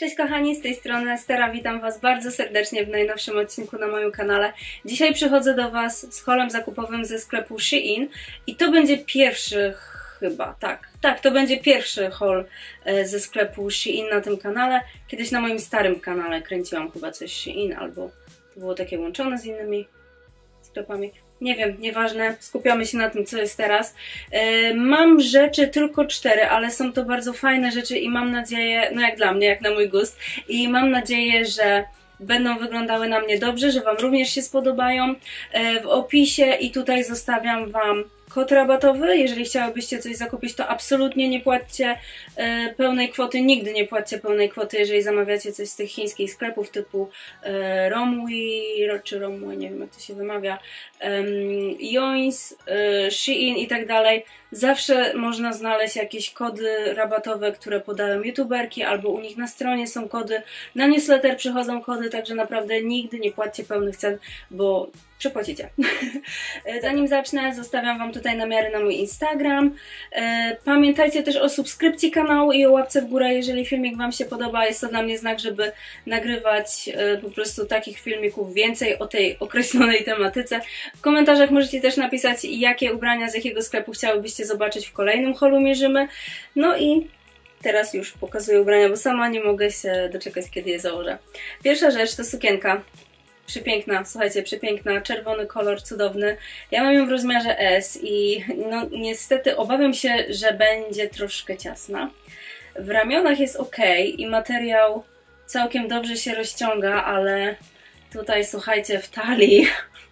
Cześć kochani, z tej strony Estera, witam Was bardzo serdecznie w najnowszym odcinku na moim kanale. Dzisiaj przychodzę do Was z haulem zakupowym ze sklepu Shein i to będzie pierwszy chyba, tak, to będzie pierwszy haul ze sklepu Shein na tym kanale. Kiedyś na moim starym kanale kręciłam chyba coś Shein, albo to było takie łączone z innymi sklepami. Nie wiem, nieważne, skupiamy się na tym, co jest teraz. Mam rzeczy tylko 4, ale są to bardzo fajne rzeczy i mam nadzieję, no jak dla mnie, jak na mój gust, i mam nadzieję, że będą wyglądały na mnie dobrze, że Wam również się spodobają. W opisie i tutaj zostawiam Wam kod rabatowy. Jeżeli chciałybyście coś zakupić, to absolutnie nie płaccie pełnej kwoty, nigdy nie płaccie pełnej kwoty, jeżeli zamawiacie coś z tych chińskich sklepów typu Romwe, czy Romwe, nie wiem jak to się wymawia, Joins, Shein i tak dalej. Zawsze można znaleźć jakieś kody rabatowe, które podają youtuberki, albo u nich na stronie są kody, na newsletter przychodzą kody, także naprawdę nigdy nie płaccie pełnych cen, bo przepłacicie. Zanim zacznę, zostawiam Wam tutaj namiary na mój Instagram. Pamiętajcie też o subskrypcji kanału i o łapce w górę, jeżeli filmik Wam się podoba. Jest to dla mnie znak, żeby nagrywać po prostu takich filmików więcej o tej określonej tematyce. W komentarzach możecie też napisać, jakie ubrania z jakiego sklepu chciałybyście zobaczyć w kolejnym haulu mierzymy. No i teraz już pokazuję ubrania, bo sama nie mogę się doczekać, kiedy je założę. Pierwsza rzecz to sukienka. Przepiękna, słuchajcie, przepiękna, czerwony kolor, cudowny. Ja mam ją w rozmiarze S i no niestety obawiam się, że będzie troszkę ciasna. W ramionach jest ok i materiał całkiem dobrze się rozciąga, ale tutaj słuchajcie, w talii,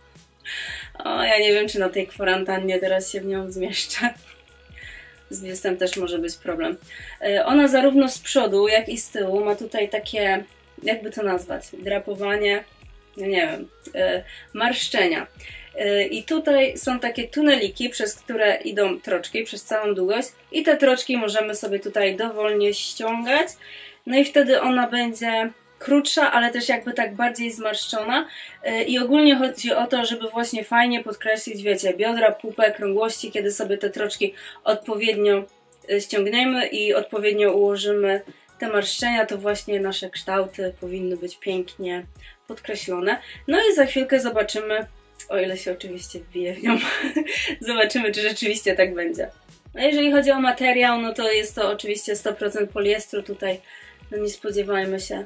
o ja nie wiem, czy na tej kwarantannie teraz się w nią zmieszczę. Z biustem też może być problem. Ona zarówno z przodu, jak i z tyłu ma tutaj takie, jakby to nazwać, drapowanie, nie wiem, marszczenia. I tutaj są takie tuneliki, przez które idą troczki przez całą długość i te troczki możemy sobie tutaj dowolnie ściągać. No i wtedy ona będzie krótsza, ale też jakby tak bardziej zmarszczona. I ogólnie chodzi o to, żeby właśnie fajnie podkreślić, wiecie, biodra, pupę, krągłości, kiedy sobie te troczki odpowiednio ściągniemy i odpowiednio ułożymy te marszczenia, to właśnie nasze kształty powinny być pięknie podkreślone. No i za chwilkę zobaczymy, o ile się oczywiście wbije w nią, zobaczymy, czy rzeczywiście tak będzie. No jeżeli chodzi o materiał, no to jest to oczywiście 100% poliestru, tutaj no nie spodziewajmy się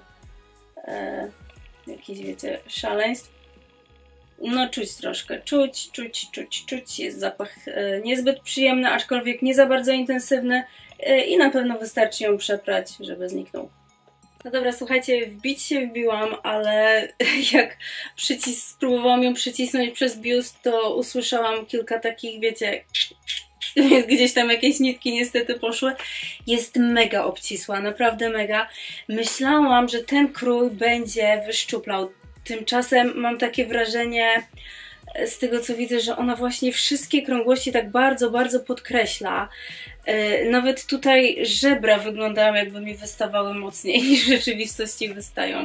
jakichś, wiecie, szaleństw. No czuć troszkę, czuć, jest zapach niezbyt przyjemny, aczkolwiek nie za bardzo intensywny i na pewno wystarczy ją przeprać, żeby zniknął. No dobra, słuchajcie, wbić się wbiłam, ale jak spróbowałam ją przycisnąć przez biust, to usłyszałam kilka takich, wiecie, gdzieś tam jakieś nitki niestety poszły. Jest mega obcisła, naprawdę mega. Myślałam, że ten krój będzie wyszczuplał. Tymczasem mam takie wrażenie, z tego co widzę, że ona właśnie wszystkie krągłości tak bardzo, bardzo podkreśla. Nawet tutaj żebra wyglądają, jakby mi wystawały mocniej niż w rzeczywistości wystają.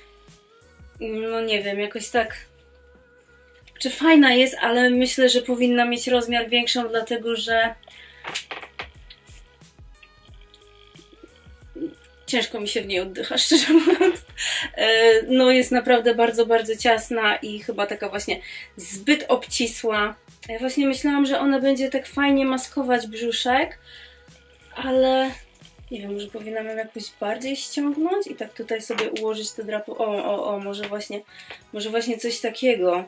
No nie wiem, jakoś tak. Czy fajna jest, ale myślę, że powinna mieć rozmiar większą, dlatego że ciężko mi się w niej oddycha, szczerze mówiąc. No jest naprawdę bardzo, bardzo ciasna i chyba taka właśnie zbyt obcisła. Ja właśnie myślałam, że ona będzie tak fajnie maskować brzuszek, ale nie wiem, może powinnam ją jakoś bardziej ściągnąć i tak tutaj sobie ułożyć te drapy. Może właśnie coś takiego.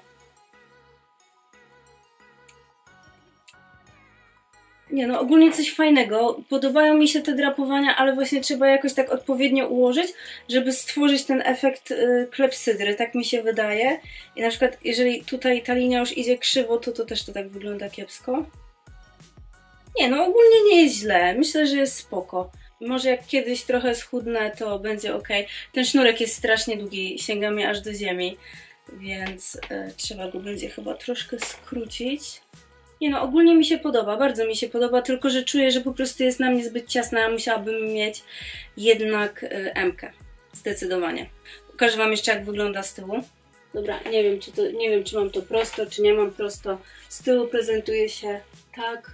Nie no, ogólnie coś fajnego. Podobają mi się te drapowania, ale właśnie trzeba jakoś tak odpowiednio ułożyć, żeby stworzyć ten efekt klepsydry, tak mi się wydaje. I na przykład, jeżeli tutaj ta linia już idzie krzywo, to też to tak wygląda kiepsko. Nie no, ogólnie nie jest źle. Myślę, że jest spoko. Może jak kiedyś trochę schudnę, to będzie ok. Ten sznurek jest strasznie długi, sięga mi aż do ziemi, więc trzeba go będzie chyba troszkę skrócić. Nie no, ogólnie mi się podoba, bardzo mi się podoba, tylko że czuję, że po prostu jest na mnie zbyt ciasna, a musiałabym mieć jednak M-kę. Zdecydowanie. Pokażę Wam jeszcze, jak wygląda z tyłu. Dobra, nie wiem, czy mam to prosto, czy nie mam prosto. Z tyłu prezentuje się tak.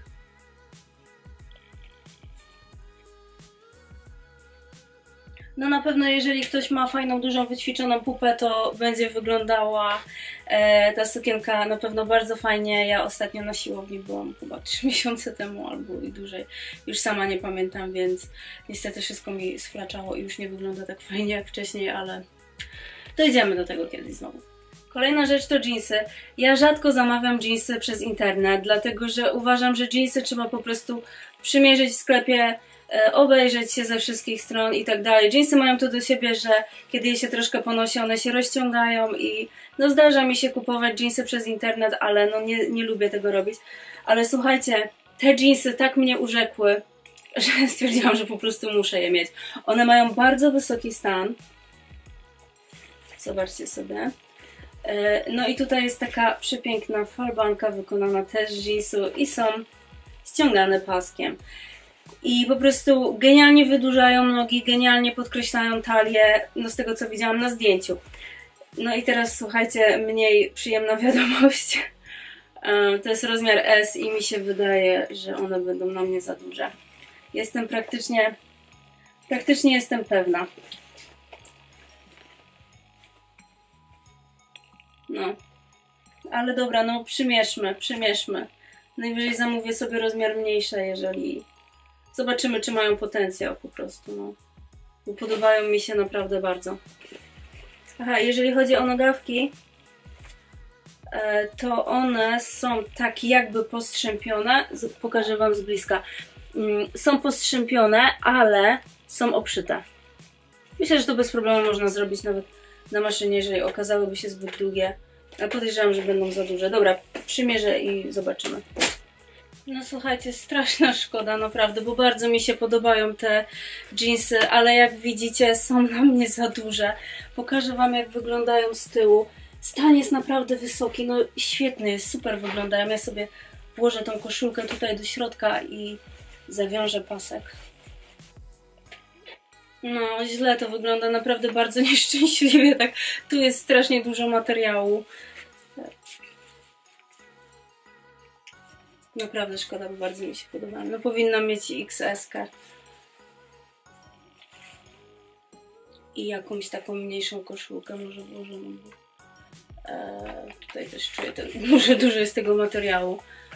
No na pewno jeżeli ktoś ma fajną, dużą, wyćwiczoną pupę, to będzie wyglądała ta sukienka na pewno bardzo fajnie. Ja ostatnio na siłowni byłam chyba 3 miesiące temu albo i dłużej. Już sama nie pamiętam, więc niestety wszystko mi sflaczało i już nie wygląda tak fajnie jak wcześniej, ale dojdziemy do tego kiedyś znowu. Kolejna rzecz to dżinsy. Ja rzadko zamawiam dżinsy przez internet, dlatego że uważam, że dżinsy trzeba po prostu przymierzyć w sklepie, obejrzeć się ze wszystkich stron i tak dalej. Dżinsy mają to do siebie, że kiedy je się troszkę ponosi, one się rozciągają i no zdarza mi się kupować dżinsy przez internet, ale no nie lubię tego robić. Ale słuchajcie, te dżinsy tak mnie urzekły, że stwierdziłam, że po prostu muszę je mieć. One mają bardzo wysoki stan. Zobaczcie sobie. No i tutaj jest taka przepiękna falbanka wykonana też z jeansu i są ściągane paskiem. I po prostu genialnie wydłużają nogi, genialnie podkreślają talię, no z tego co widziałam na zdjęciu. No i teraz słuchajcie, mniej przyjemna wiadomość. To jest rozmiar S i mi się wydaje, że one będą na mnie za duże. Jestem praktycznie jestem pewna. No, ale dobra, no przymierzmy. Najwyżej zamówię sobie rozmiar mniejszy, jeżeli... Zobaczymy, czy mają potencjał po prostu, no. Bo podobają mi się naprawdę bardzo. Aha, jeżeli chodzi o nogawki, to one są tak jakby postrzępione. Pokażę wam z bliska. Są postrzępione, ale są obszyte. Myślę, że to bez problemu można zrobić nawet na maszynie, jeżeli okazałyby się zbyt długie. Ale podejrzewam, że będą za duże. Dobra, przymierzę i zobaczymy. No słuchajcie, straszna szkoda naprawdę, bo bardzo mi się podobają te dżinsy, ale jak widzicie są na mnie za duże. Pokażę wam jak wyglądają z tyłu. Stan jest naprawdę wysoki, no świetny jest, super wyglądają. Ja sobie włożę tą koszulkę tutaj do środka i zawiążę pasek. No źle to wygląda, naprawdę bardzo nieszczęśliwie, tak tu jest strasznie dużo materiału. Naprawdę szkoda, bo bardzo mi się podoba. No powinnam mieć XS-kę. I jakąś taką mniejszą koszulkę może włożoną. Tutaj też czuję, może dużo jest tego materiału.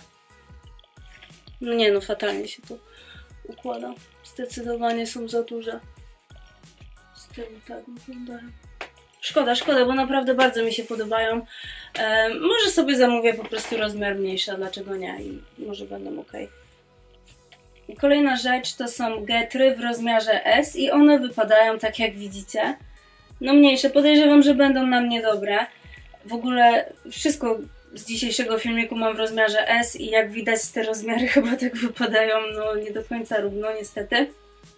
No nie no, fatalnie się to układa. Zdecydowanie są za duże. Z tyłu tak wyglądają. Szkoda, bo naprawdę bardzo mi się podobają. Może sobie zamówię po prostu rozmiar mniejszy, a dlaczego nie? I może będą ok. Kolejna rzecz to są getry w rozmiarze S i one wypadają tak jak widzicie. No mniejsze, podejrzewam, że będą na mnie dobre. W ogóle wszystko z dzisiejszego filmiku mam w rozmiarze S i jak widać te rozmiary chyba tak wypadają no nie do końca równo niestety.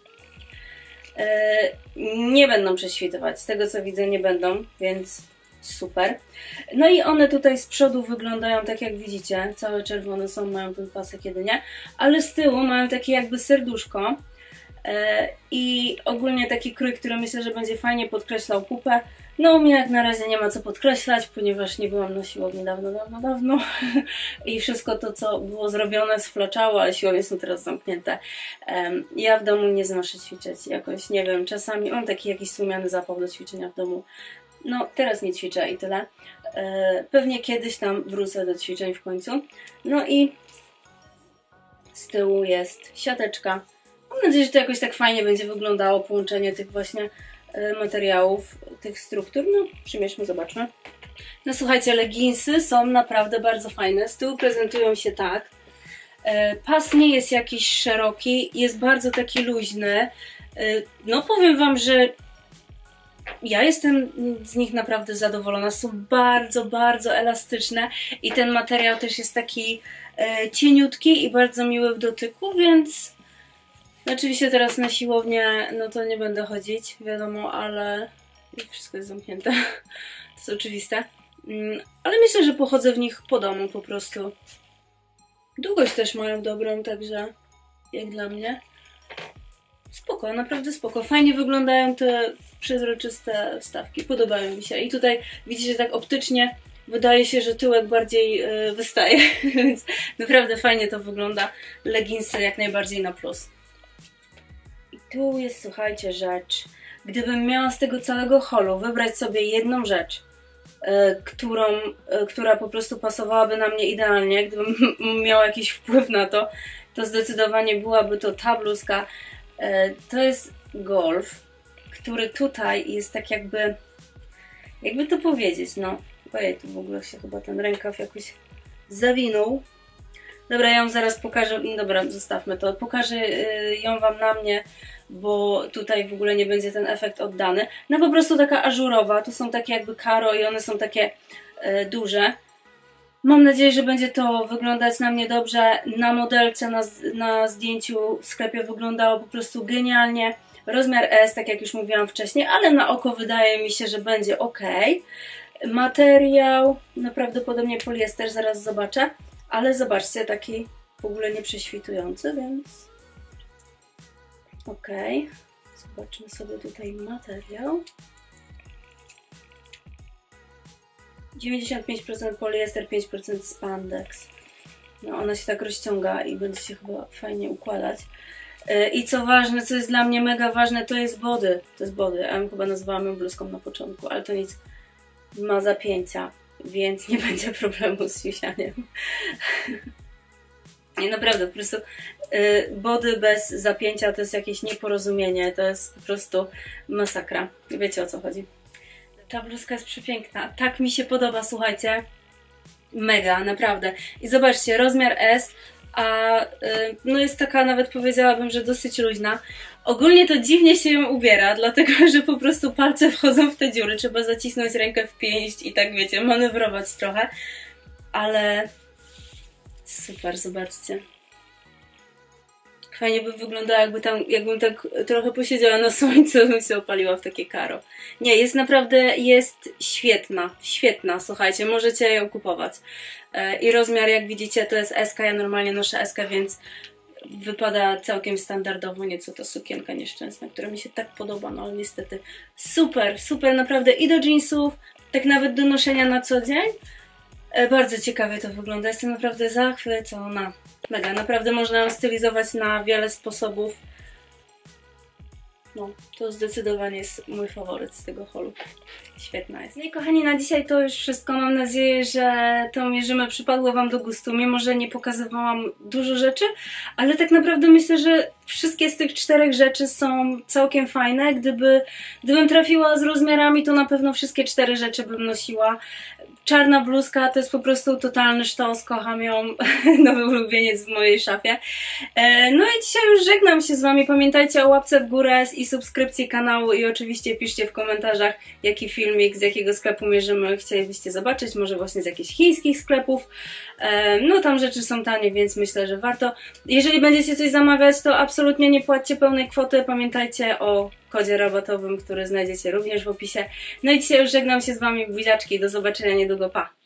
Nie będą prześwitować, z tego co widzę nie będą, więc super. No i one tutaj z przodu wyglądają tak jak widzicie, całe czerwone są, mają ten pasek jedynie, ale z tyłu mają takie jakby serduszko i ogólnie taki krój, który myślę, że będzie fajnie podkreślał pupę. No u mnie jak na razie nie ma co podkreślać, ponieważ nie byłam na siłowni dawno i wszystko to co było zrobione sflaczało, ale siłownie są teraz zamknięte. Ja w domu nie znoszę ćwiczyć jakoś, nie wiem, czasami mam taki jakiś słomiany zapał do ćwiczenia w domu. No teraz nie ćwiczę i tyle. Pewnie kiedyś tam wrócę do ćwiczeń w końcu. No i z tyłu jest siateczka. Mam nadzieję, że to jakoś tak fajnie będzie wyglądało połączenie tych właśnie materiałów, tych struktur. No, przymierzmy, zobaczmy. No słuchajcie, leginsy są naprawdę bardzo fajne. Z tyłu prezentują się tak. Pas nie jest jakiś szeroki, jest bardzo taki luźny. No powiem wam, że ja jestem z nich naprawdę zadowolona. Są bardzo elastyczne i ten materiał też jest taki cieniutki i bardzo miły w dotyku, więc oczywiście teraz na siłownię no to nie będę chodzić, wiadomo, ale wszystko jest zamknięte, to jest oczywiste. Ale myślę, że pochodzę w nich po domu po prostu. Długość też mają dobrą, także jak dla mnie. Spoko, naprawdę spoko. Fajnie wyglądają te przezroczyste wstawki, podobają mi się. I tutaj widzicie, tak optycznie wydaje się, że tyłek bardziej wystaje, więc naprawdę fajnie to wygląda. Leginsy jak najbardziej na plus. I tu jest, słuchajcie, rzecz, gdybym miała z tego całego haulu wybrać sobie jedną rzecz, która po prostu pasowałaby na mnie idealnie, gdybym miała jakiś wpływ na to, to zdecydowanie byłaby to ta bluzka. To jest Golf, który tutaj jest tak jakby to powiedzieć, no ojej, tu w ogóle się chyba ten rękaw jakoś zawinął. Dobra, ja ją zaraz pokażę, no dobra, zostawmy to, pokażę ją Wam na mnie, bo tutaj w ogóle nie będzie ten efekt oddany. No po prostu taka ażurowa, tu są takie jakby karo i one są takie duże. Mam nadzieję, że będzie to wyglądać na mnie dobrze. Na modelce, na zdjęciu w sklepie wyglądało po prostu genialnie. Rozmiar S, tak jak już mówiłam wcześniej, ale na oko wydaje mi się, że będzie ok. Materiał, no prawdopodobnie poliester, zaraz zobaczę. Ale zobaczcie, taki w ogóle nie prześwitujący, więc ok. Zobaczmy sobie tutaj materiał. 95% poliester, 5% spandex. No ona się tak rozciąga i będzie się chyba fajnie układać. I co ważne, co jest dla mnie mega ważne, to jest body. To jest body. Ja ją chyba nazwałam ją bluzką na początku, ale to nic. Ma zapięcia, więc nie będzie problemu z wisianiem. Nie, naprawdę, po prostu body bez zapięcia to jest jakieś nieporozumienie, to jest po prostu masakra. Wiecie, o co chodzi. Ta bluzka jest przepiękna, tak mi się podoba, słuchajcie. Mega, naprawdę. I zobaczcie, rozmiar S, a no jest taka, nawet powiedziałabym, że dosyć luźna. Ogólnie to dziwnie się ją ubiera, dlatego że po prostu palce wchodzą w te dziury, trzeba zacisnąć rękę w pięść i tak wiecie, manewrować trochę, ale super, zobaczcie. Fajnie by wyglądało, jakbym tak trochę posiedziała na słońcu, bym się opaliła w takie karo. Nie, jest naprawdę, jest świetna, świetna, słuchajcie, możecie ją kupować. I rozmiar, jak widzicie, to jest S, ja normalnie noszę S, więc wypada całkiem standardowo, nieco to sukienka nieszczęsna, która mi się tak podoba, no ale niestety super, super, naprawdę i do jeansów, tak nawet do noszenia na co dzień. Bardzo ciekawie to wygląda, jestem naprawdę zachwycona. Mega, naprawdę można ją stylizować na wiele sposobów. No, to zdecydowanie jest mój faworyt z tego haulu. Świetna jest. No i kochani, na dzisiaj to już wszystko. Mam nadzieję, że to mierzymy przypadło Wam do gustu, mimo że nie pokazywałam dużo rzeczy, ale tak naprawdę myślę, że wszystkie z tych 4 rzeczy są całkiem fajne. Gdybym trafiła z rozmiarami, to na pewno wszystkie 4 rzeczy bym nosiła. Czarna bluzka to jest po prostu totalny sztos, kocham ją, nowy ulubieniec w mojej szafie. No i dzisiaj już żegnam się z Wami, pamiętajcie o łapce w górę i subskrypcji kanału i oczywiście piszcie w komentarzach, jaki filmik, z jakiego sklepu mierzymy chcielibyście zobaczyć, może właśnie z jakichś chińskich sklepów. No tam rzeczy są tanie, więc myślę, że warto. Jeżeli będziecie coś zamawiać, to absolutnie nie płaccie pełnej kwoty, pamiętajcie o kodzie rabatowym, który znajdziecie również w opisie. No i dzisiaj już żegnam się z Wami, buziaczki, do zobaczenia niedługo, pa!